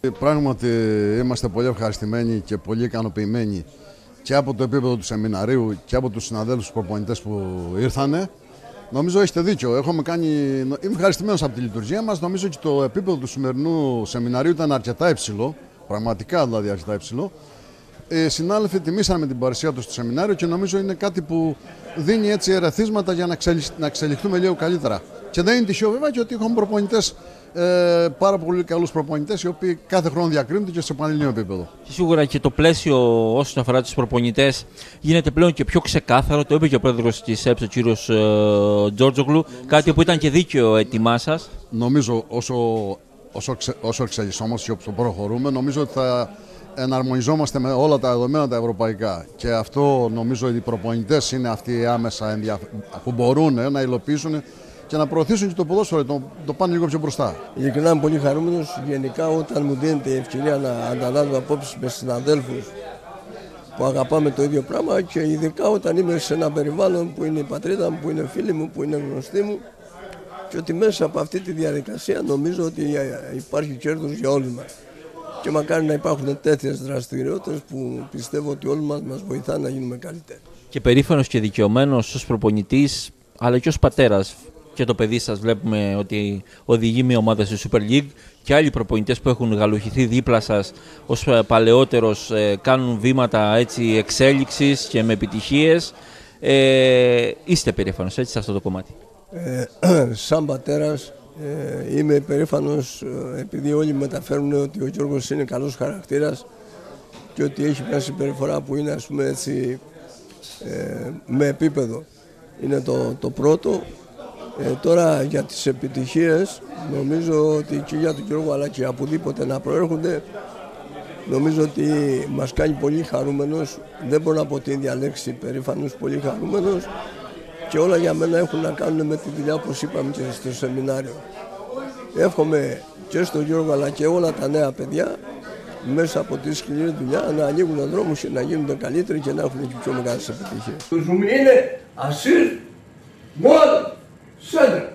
Πράγματι είμαστε πολύ ευχαριστημένοι και πολύ ικανοποιημένοι και από το επίπεδο του σεμιναρίου και από τους συναδέλφους προπονητές που ήρθανε. Νομίζω έχετε δίκιο. Είμαι ευχαριστημένος από τη λειτουργία μας. Νομίζω ότι το επίπεδο του σημερινού σεμιναρίου ήταν αρκετά υψηλό. Πραγματικά δηλαδή αρκετά υψηλό. Οι συνάδελφοι τιμήσαμε την παρουσία τους στο σεμινάριο και νομίζω είναι κάτι που δίνει έτσι ερεθίσματα για να εξελιχθούμε λίγο καλύτερα. Και δεν είναι τυχαίο βέβαια και ότι έχουμε προπονητές, πάρα πολύ καλούς προπονητές, οι οποίοι κάθε χρόνο διακρίνονται και σε πανελληνίο επίπεδο. Σίγουρα και το πλαίσιο όσον αφορά τους προπονητές γίνεται πλέον και πιο ξεκάθαρο. Το είπε και ο πρόεδρος της ΕΠΣ, ο κύριος Τζόρτζογλου, κάτι που ήταν και δίκαιο έτοιμά σας. Νομίζω όσο εξελισσόμαστε και όσο προχωρούμε, νομίζω ότι θα εναρμονιζόμαστε με όλα τα δεδομένα τα ευρωπαϊκά. Και αυτό νομίζω ότι οι προπονητές είναι αυτοί άμεσα που μπορούν να υλοποιήσουν και να προωθήσουν και το ποδόσφαιρο, το πάνε λίγο πιο μπροστά. Ειλικρινά είμαι πολύ χαρούμενος γενικά όταν μου δίνεται η ευκαιρία να ανταλλάσσω απόψεις με συναδέλφους που αγαπάμε το ίδιο πράγμα και ειδικά όταν είμαι σε ένα περιβάλλον που είναι η πατρίδα μου, που είναι φίλοι μου, που είναι γνωστοί μου και ότι μέσα από αυτή τη διαδικασία νομίζω ότι υπάρχει κέρδος για όλους μας. Και μακάρι να υπάρχουν τέτοιες δραστηριότητες που πιστεύω ότι όλοι μας βοηθάνε να γίνουμε καλύτεροι. Και περήφανος και δικαιωμένος ως προπονητής, αλλά και ως πατέρας. Και το παιδί σας βλέπουμε ότι οδηγεί μια ομάδα στη Super League και άλλοι προπονητές που έχουν γαλουχηθεί δίπλα σας ως παλαιότερος κάνουν βήματα έτσι, εξέλιξης και με επιτυχίες. Είστε περήφανος έτσι σε αυτό το κομμάτι? Σαν πατέρας είμαι περήφανος επειδή όλοι μεταφέρουν ότι ο Γιώργος είναι καλός χαρακτήρας και ότι έχει μια συμπεριφορά που είναι ας πούμε έτσι με επίπεδο. Είναι το πρώτο. Τώρα για τις επιτυχίες νομίζω ότι και για τον Γιώργο αλλά και οπουδήποτε να προέρχονται νομίζω ότι μας κάνει πολύ χαρούμενος. Δεν μπορώ να πω την διαλέξη περήφανος, πολύ χαρούμενος και όλα για μένα έχουν να κάνουν με τη δουλειά όπως είπαμε και στο σεμινάριο. Εύχομαι και στον Γιώργο αλλά και όλα τα νέα παιδιά μέσα από τη σκληρή δουλειά να ανοίγουν δρόμους και να γίνονται καλύτεροι και να έχουν και πιο μεγάλες επιτυχίες. Το zoom είναι assist, ball, center.